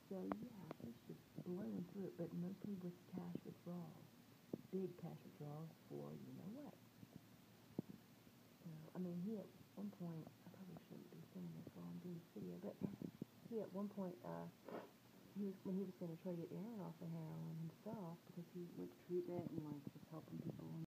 So yeah, he's just blowing through it, but mostly with cash withdrawals, big cash withdrawals for you know what. So I mean, he at one point, I probably shouldn't be saying this while I'm doing this video, but he at one point, he was when he was going to try to get Aaron off of heroin himself because he went to treatment and like was helping people.